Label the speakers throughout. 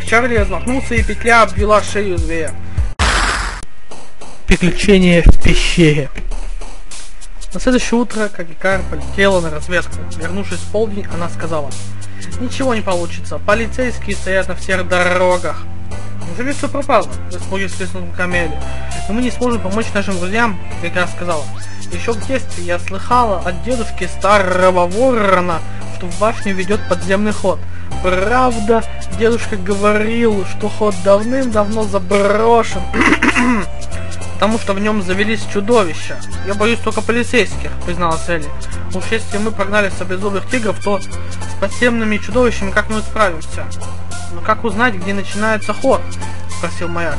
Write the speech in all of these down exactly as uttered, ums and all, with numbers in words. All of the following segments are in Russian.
Speaker 1: Чарли размахнулся, и петля обвела шею зверя. Приключения в пещере. На следующее утро Кагикар полетела на разведку. Вернувшись в полдень, она сказала: «Ничего не получится, полицейские стоят на всех дорогах». «Неужели все пропало?» — в испуге свистнул Камели. «Но мы не сможем помочь нашим друзьям», — Кагикар сказала. «Еще в детстве я слыхала от дедушки старого ворона, что в башню ведет подземный ход. Правда, дедушка говорил, что ход давным-давно заброшен, потому что в нем завелись чудовища. Я боюсь только полицейских», — призналась Элли. «Уж если мы прогнали саблезубых тигров, то с подземными чудовищами как мы справимся?» «Но как узнать, где начинается ход?» — спросил маяк.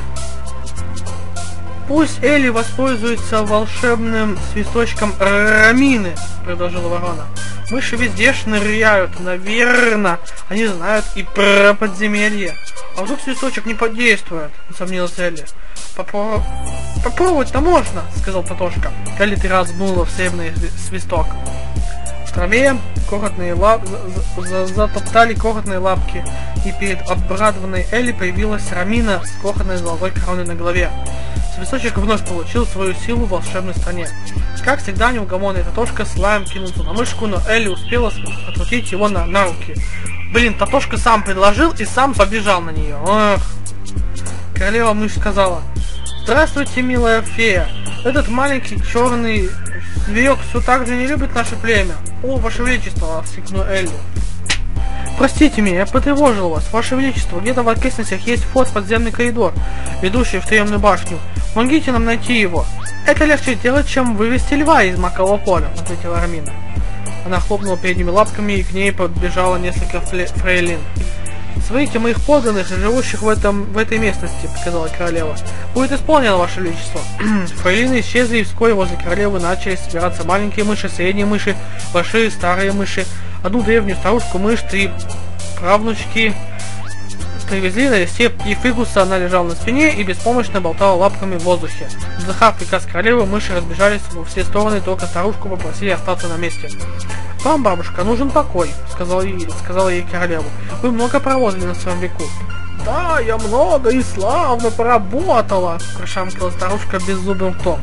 Speaker 1: «Пусть Элли воспользуется волшебным свисточком Рамины», — предложила ворона. «Мыши везде шныряют, наверное, они знают и про подземелье». «А вдруг свисточек не подействует?» — усомнилась Элли. Попро... «Попробовать-то можно», — сказал Татошка. Элли три раза бнула в серебряный свисток. В траве крохотные лап... затоптали крохотные лапки, и перед обрадованной Элли появилась Рамина с крохотной золотой короной на голове. Свисточек вновь получил свою силу в волшебной стране. Как всегда, неугомонный Татошка с лаем кинулся на мышку, но Элли успела отхватить его на, на руки. Блин, Татошка сам предложил и сам побежал на нее. Эх. Королева мышь сказала: «Здравствуйте, милая фея. Этот маленький черный зверек все так же не любит наше племя». «О, ваше величество!» — воскликнула Элли. «Простите меня, я потревожил вас. Ваше величество, где-то в окрестностях есть вход в подземный коридор, ведущий в тюремную башню. Помогите нам найти его». «Это легче делать, чем вывести льва из макового поля», — ответила Рамина. Она хлопнула передними лапками, и к ней подбежало несколько фрейлин. «Смотрите моих подданных, живущих в, этом, в этой местности», — сказала королева. «Будет исполнено, ваше величество». Фрейлины исчезли, и вскоре возле королевы начали собираться маленькие мыши, средние мыши, большие, старые мыши. Одну древнюю старушку-мышь, три правнучки привезли на листе птифигуса. Она лежала на спине и беспомощно болтала лапками в воздухе. Вздыхав приказ королевы, мыши разбежались во все стороны, только старушку попросили остаться на месте. «Вам, бабушка, нужен покой», — сказала ей, сказала ей королева. «Вы много провозили на своем веку». «Да, я много и славно поработала», — прошамкала старушка беззубым ртом.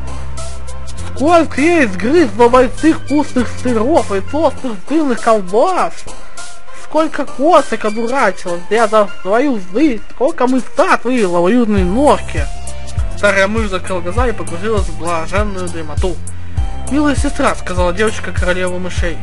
Speaker 1: «Сколько я изгрызла бойцых вкусных сыров и толстых стылых колбас! Сколько косок одурачила я за свою жизнь! Сколько мыса отвыла в уютной норке!» Старая мышь закрыла глаза и погрузилась в блаженную дремоту. «Милая сестра», — сказала девочка королевы мышей,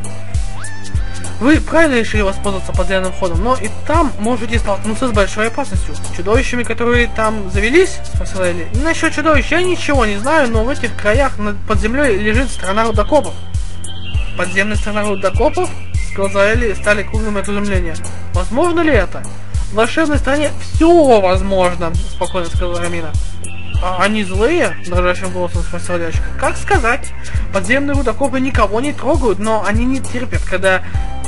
Speaker 1: — «вы правильно решили воспользоваться подземным ходом, но и там можете столкнуться с большой опасностью. С чудовищами, которые там завелись?» — спросила Элли. «Насчет чудовищ я ничего не знаю, но в этих краях под землей лежит страна рудокопов». «Подземная страна рудокопов?» — глаза Элли стали круглыми от изумления. «Возможно ли это?» «В волшебной стране все возможно», — спокойно сказала Рамина. «А они злые?» — дрожащим голосом спросила девочка. «Как сказать? Подземные рудокопы никого не трогают, но они не терпят, когда...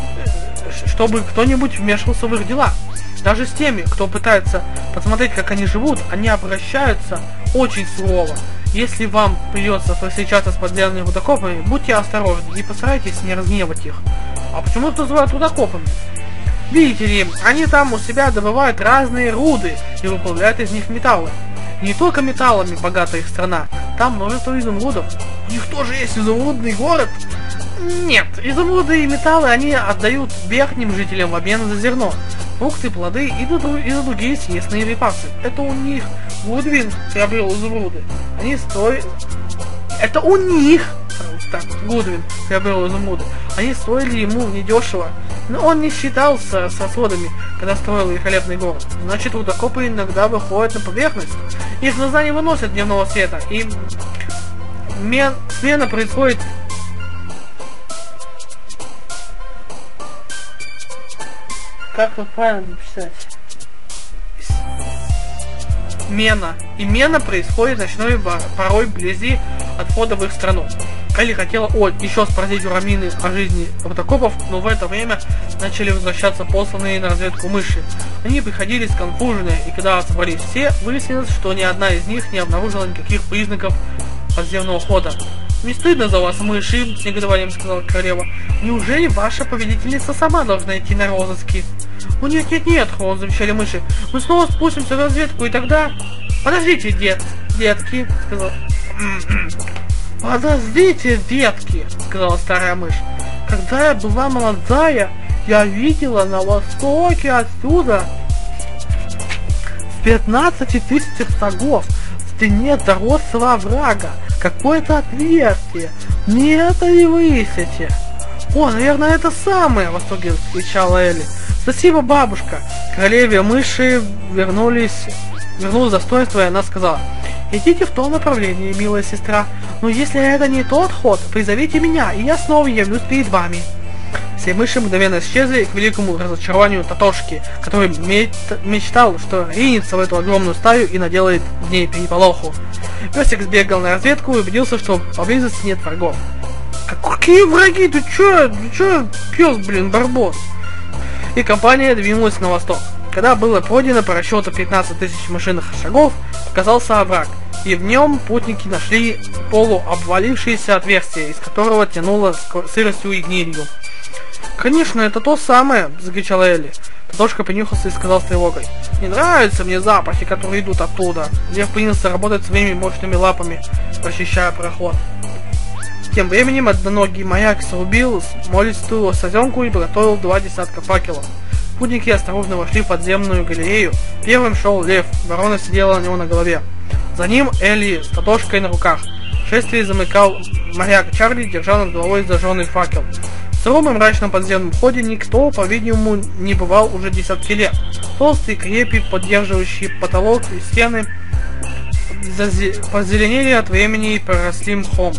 Speaker 1: чтобы кто-нибудь вмешивался в их дела. Даже с теми, кто пытается посмотреть, как они живут, они обращаются очень сурово. Если вам придется встречаться с подземными рудокопами, будьте осторожны и постарайтесь не разгневать их». «А почему их называют рудокопами?» «Видите ли, они там у себя добывают разные руды и выплавляют из них металлы. Не только металлами богата их страна, там множество изумрудов». «У них тоже есть изумрудный город?» «Нет, изумруды и металлы они отдают верхним жителям в обмен за зерно, фрукты, плоды и, и за другие съестные припасы. Это у них Гудвин приобрел изумруды. Они стоят... Это у них!» Так, Гудвин приобрел изумруды. Они стоили ему недешево, но он не считался с расходами, когда строил великолепный город. Значит, рудокопы иногда выходят на поверхность. Их глаза не выносят дневного света, и мен... смена происходит... Как тут правильно написать? Мена. И мена происходит ночной порой вблизи от входа в их страну. Элли хотела о, еще спросить у Рамины о жизни рудокопов, но в это время начали возвращаться посланные на разведку мыши. Они приходили сконфуженные, и когда собрались все, выяснилось, что ни одна из них не обнаружила никаких признаков подземного хода. «Не стыдно за вас, мыши?» — с негодованием сказала королева. «Неужели ваша повелительница сама должна идти на розыски?» «О нет, нет, нет!» — холодно завещали мыши. «Мы снова спустимся в разведку, и тогда...» «Подождите, дед, детки!» — сказал... «Подождите, детки!» — сказала старая мышь. «Когда я была молодая, я видела на востоке отсюда в пятнадцати тысячах шагов в стене заросшего оврага какое-то отверстие. Не это ли вы ищете?» «О, наверное, это самое!» — в восторге кричала Элли. «Спасибо, бабушка!» Королеве мыши вернулись... вернулось достоинство, и она сказала: «Идите в том направлении, милая сестра, но если это не тот ход, призовите меня, и я снова явлюсь перед вами». Все мыши мгновенно исчезли, к великому разочарованию Татошки, который мечтал, что ринется в эту огромную стаю и наделает в ней переполоху. Песик сбегал на разведку и убедился, что поблизости нет врагов. «Какие враги? Ты чё? Ты чё, пёс, блин, барбос?» И компания двинулась на восток. Когда было пройдено по расчету пятнадцать тысяч мышиных шагов, оказался овраг, и в нем путники нашли полуобвалившееся отверстие, из которого тянуло сыростью и гнилью. «Конечно, это то самое!» — закричала Элли. Татошка принюхался и сказал с тревогой: «Не нравятся мне запахи, которые идут оттуда». Лев принялся работать своими мощными лапами, расчищая проход. Тем временем одноногий маяк срубил смолистую созенку и приготовил два десятка факелов. Путники осторожно вошли в подземную галерею. Первым шел Лев, ворона сидела на него на голове. За ним Элли с Татошкой на руках. Шествие замыкал моряк Чарли, держа над головой зажженный факел. В сыром и мрачном подземном ходе никто, по-видимому, не бывал уже десятки лет. Толстые крепи, поддерживающие потолок и стены, позеленели от времени и поросли мхом.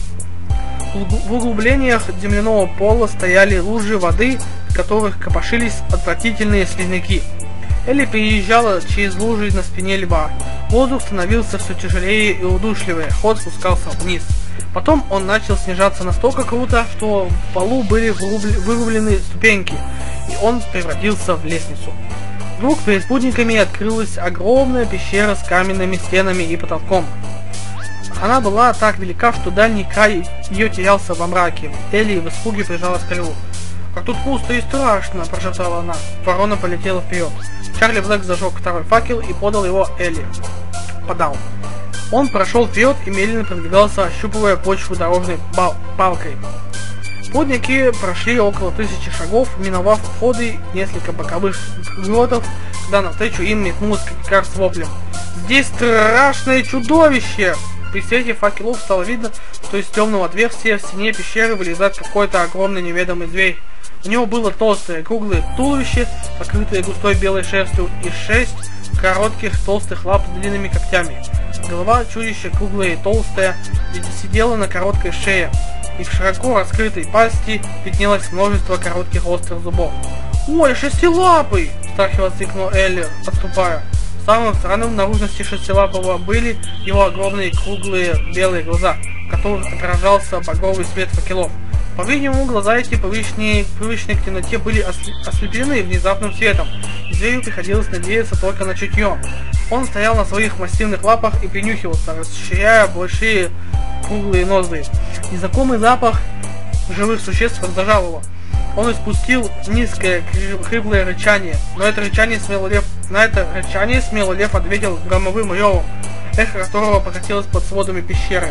Speaker 1: В углублениях земляного пола стояли лужи воды, в которых копошились отвратительные слизняки. Элли переезжала через лужи на спине льва. Воздух становился все тяжелее и удушливее, ход спускался вниз. Потом он начал снижаться настолько круто, что в полу были вырублены ступеньки, и он превратился в лестницу. Вдруг перед путниками открылась огромная пещера с каменными стенами и потолком. Она была так велика, что дальний край ее терялся во мраке. Элли в испуге прижалась к льву. «Как тут пусто и страшно!» – прошептала она. Ворона полетела вперед. Чарли Блэк зажег второй факел и подал его Элли. Подал. Он прошел вперед и медленно продвигался, ощупывая почву дорожной палкой. Путники прошли около тысячи шагов, миновав входы несколько боковых гротов, когда навстречу им метнулась Крикар с воплем: «Здесь страшное чудовище!» При свете факелов стало видно, что из темного отверстия в стене пещеры вылезает какой-то огромный неведомый зверь. У него было толстое круглое туловище, покрытое густой белой шерстью, и шесть коротких толстых лап с длинными когтями. Голова чудища, круглая и толстая, сидела на короткой шее, и в широко раскрытой пасти виднелось множество коротких острых зубов. «Ой, шестилапый!» — в страхе воскликнул Элли, отступая. Самым странным в наружности шестилапого были его огромные круглые белые глаза, в которых отражался багровый свет факелов. По-видимому, глаза эти, привычные, привычные к темноте, были ослеплены внезапным светом, и зверю приходилось надеяться только на чутье. Он стоял на своих массивных лапах и принюхивался, расширяя большие круглые ноздри. Незнакомый запах живых существ раздражал его. Он испустил низкое хриплое рычание, но это рычание смелый лев, на это рычание смелый лев ответил громовым ревом, эхо которого покатилось под сводами пещеры.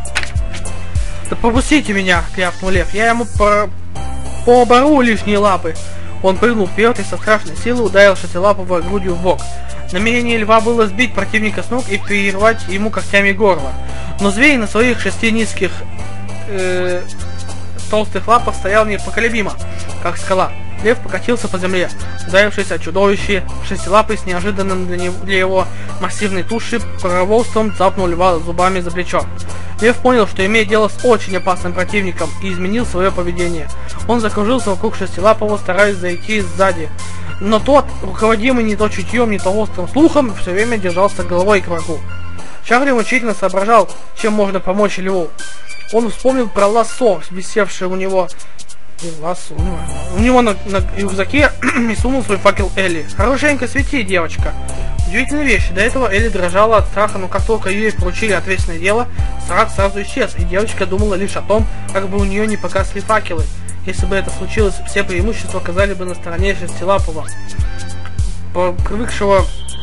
Speaker 1: «Да пропустите меня!» — крякнул лев. «Я ему по... пообору лишние лапы!» Он прыгнул вперед и со страшной силой ударил шестилапого грудью в бок. Намерение льва было сбить противника с ног и перервать ему когтями горло. Но зверь на своих шести низких э, толстых лапах стоял непоколебимо, как скала. Лев покатился по земле, ударившись о чудовище. Шестилапый с неожиданным для, него, для его массивной туши проворством цапнул льва зубами за плечо. Лев понял, что имеет дело с очень опасным противником, и изменил свое поведение. Он закружился вокруг шестилапого, стараясь зайти сзади. Но тот, руководимый не то чутьем, не то острым слухом, все время держался головой к врагу. Чарли мучительно соображал, чем можно помочь льву. Он вспомнил про лассо, висевшее у него, лассо, у него на, на рюкзаке, и сунул свой факел Элли. «Хорошенько свети, девочка!» Удивительная вещь. До этого Элли дрожала от страха, но как только ей поручили ответственное дело, страх сразу исчез, и девочка думала лишь о том, как бы у нее не погасли факелы. Если бы это случилось, все преимущества оказались бы на стороне Шестилапого, привыкшего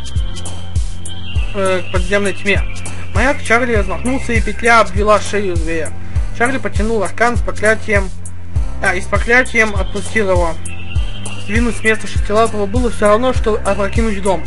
Speaker 1: э, к подземной тьме. Маяк Чарли размахнулся, и петля обвела шею зверя. Чарли потянул аркан с проклятием, а, и с проклятием отпустил его. Сдвинуть с места Шестилапого было все равно, что опрокинуть дом.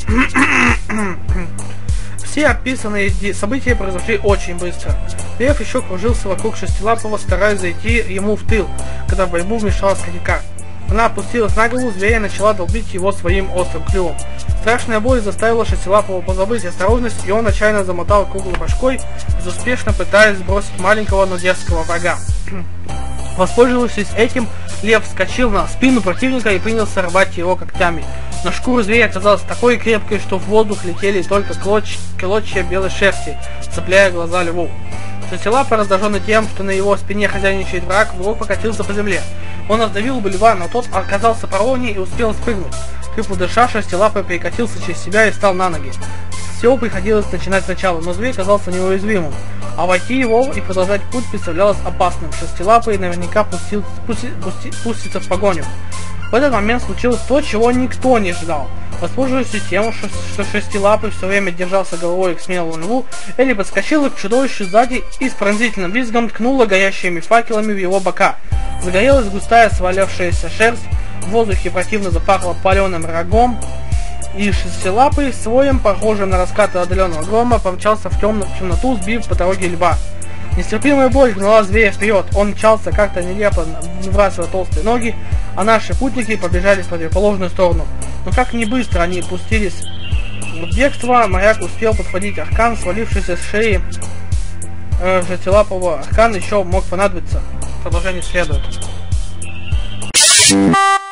Speaker 1: Все описанные события произошли очень быстро. Лев еще кружился вокруг Шестилапого, стараясь зайти ему в тыл, когда в борьбу вмешалась Кадика. Она опустилась на голову зверя и начала долбить его своим острым клювом. Страшная боль заставила Шестилапого позабыть осторожность, и он отчаянно замотал круглой башкой, безуспешно пытаясь сбросить маленького, но дерзкого врага. Воспользовавшись этим, лев вскочил на спину противника и принялся рвать его когтями. Но шкура зверя оказалась такой крепкой, что в воздух летели только клоч... клочья белой шерсти, цепляя глаза льву. Шестилапый, раздраженный тем, что на его спине хозяйничает враг, вдруг покатился по земле. Он раздавил бы льва, но тот оказался поровнее и успел спрыгнуть. Хрипло дыша, Шестилапый перекатился через себя и встал на ноги. Все приходилось начинать сначала, но зверь казался неуязвимым, а войти его и продолжать путь представлялось опасным. Шестилапый наверняка пустил, пусти, пусти, пустится в погоню. В этот момент случилось то, чего никто не ждал. Воспользовавшись тем, что, что Шестилапый все время держался головой к смелому льву, Элли подскочила к чудовищу сзади и с пронзительным визгом ткнула горящими факелами в его бока. Загорелась густая свалявшаяся шерсть, в воздухе противно запахло паленым рогом, и Шестилапый, своим, похожим на раскаты отдаленного грома, помчался в темную темноту, сбив по дороге льва. Нестерпимая боль гнала зверя вперед, он мчался как-то нелепо, выбрасывая толстые ноги, а наши путники побежали в противоположную сторону. Но как не быстро они пустились в бегство, моряк успел подхватить аркан, свалившийся с шеи э, Шестилапого. Аркан еще мог понадобиться. Продолжение следует.